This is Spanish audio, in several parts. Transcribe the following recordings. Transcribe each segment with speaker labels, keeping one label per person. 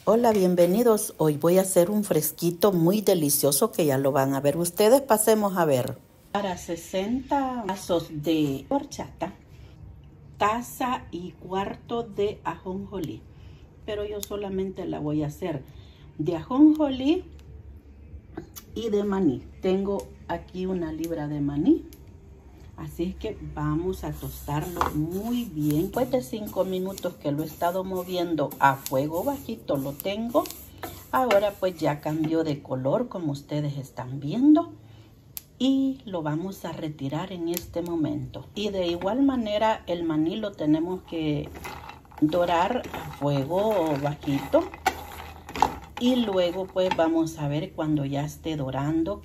Speaker 1: Hola, bienvenidos. Hoy voy a hacer un fresquito muy delicioso que ya lo van a ver ustedes. Pasemos a ver. Para 60 vasos de horchata, taza y cuarto de ajonjolí. Pero yo solamente la voy a hacer de ajonjolí y de maní. Tengo aquí 1 libra de maní. Así es que vamos a tostarlo muy bien. Después de 5 minutos que lo he estado moviendo a fuego bajito, lo tengo. Ahora pues ya cambió de color, como ustedes están viendo. Y lo vamos a retirar en este momento. Y de igual manera el maní lo tenemos que dorar a fuego bajito. Y luego pues vamos a ver cuando ya esté dorando.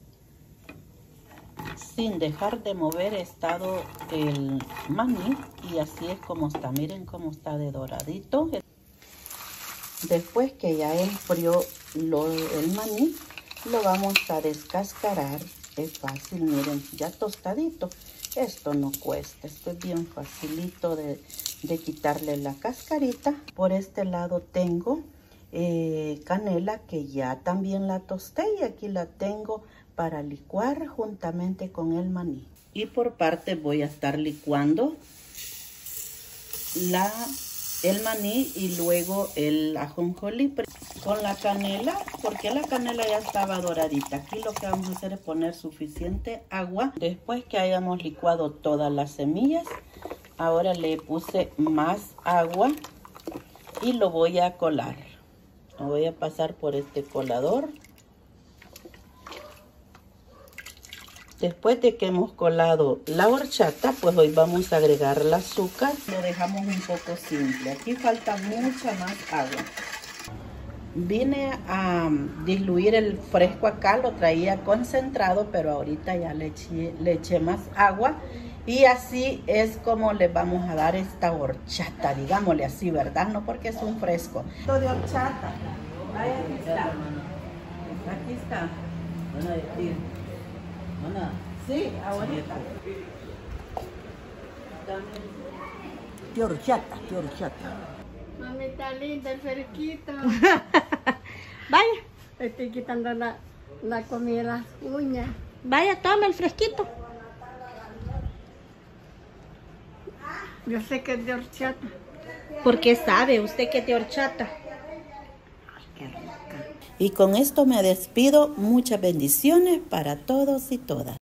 Speaker 1: Sin dejar de mover he estado el maní y así es como está. Miren cómo está de doradito. Después que ya enfrió el maní, lo vamos a descascarar. Es fácil, miren, ya tostadito. Esto no cuesta, esto es bien facilito de quitarle la cascarita. Por este lado tengo canela que ya también la tosté y aquí la tengo para licuar juntamente con el maní. Y por parte voy a estar licuando el maní y luego el ajonjolí con la canela, porque la canela ya estaba doradita. Aquí lo que vamos a hacer es poner suficiente agua. Después que hayamos licuado todas las semillas, ahora le puse más agua y lo voy a colar. Lo voy a pasar por este colador. Después de que hemos colado la horchata, pues hoy vamos a agregar el azúcar. Lo dejamos un poco simple. Aquí falta mucha más agua. Vine a diluir el fresco acá, lo traía concentrado, pero ahorita ya le eché más agua. Y así es como le vamos a dar esta horchata, digámosle así, ¿verdad? No porque es un fresco. Esto de horchata. Ahí aquí está. Aquí está. Van a decir. Sí, ahorita.
Speaker 2: ¡Qué horchata, qué horchata!
Speaker 3: Mamita linda, el fresquito. Vaya, estoy quitando la comida, las uñas. Vaya, toma el fresquito. Yo sé que es de horchata.
Speaker 4: ¿Por qué sabe usted que es de horchata?
Speaker 3: Ay, qué rica.
Speaker 1: Y con esto me despido. Muchas bendiciones para todos y todas.